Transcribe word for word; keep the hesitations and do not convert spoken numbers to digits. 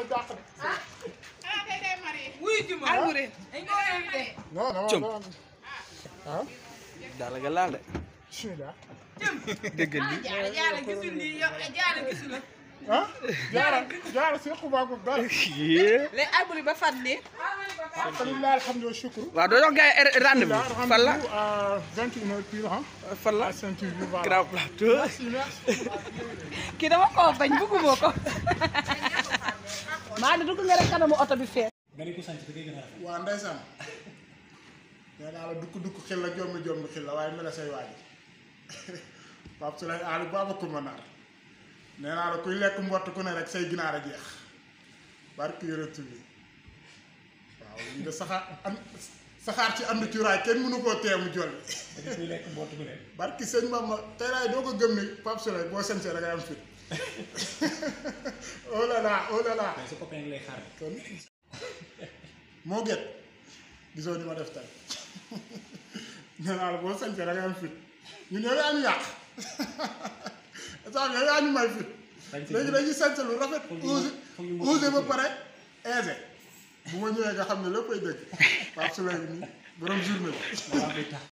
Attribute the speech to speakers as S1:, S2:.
S1: dàq de.
S2: ah tey day mari.
S3: wuy ji ma
S2: Alboury. dañ ko invité.
S1: non non non ah.
S4: daal nga laal de.
S1: bismillah.
S4: dégg nga
S2: ah jaara jaara gisul lii yow jaara gisul la.
S1: ah jaara jaara sequ baa ko dara.
S3: léegi Alboury ba fan nii.
S1: alhamdulilah alhamdulilah shukru.
S4: waaw doo jox gars yi rendez-vous fan la
S1: à vingt et une heures pile ah.
S4: fan la
S1: à Saint-Louis voilà.
S4: Grand Plateau.
S1: merci merci.
S3: kii dama koo bañ bëgguma ko. maa ngi dugg nga rek kanamu oto bi fee.
S1: waa ndeysaan. nee naa la dukk dukk xel la jommi jommi xel la waaye mel say waaj. Pape Souleye Aliou Baba Coumba Naar. nee naa la kuy lekk mbott ku ne rek say ginaar a jeex. barki yërëtu bi. waaw lii de saxaar an saxaar ci ànd cuuraay kenn mënu koo teemu jolli.
S5: kuy lekk mbott ku ne.
S1: barki sëñ Mama tey laay doo ko gëm ni Pape Souleye boo sensee da ngay am fit. oh là là oh là là.
S5: sa copain lay xaar.
S1: kon moo gét gisoo ni ma def tey nee naa la boo sañsee da ngay am fit ñun yow yaa ñu yàq sax yow yaa ñu may fit léegi dañuy sañse lu rafet osé osé ba pare aisé bu ma ñëwee nga xam ne léppay dëgg Pape Souleye nii borom journée bi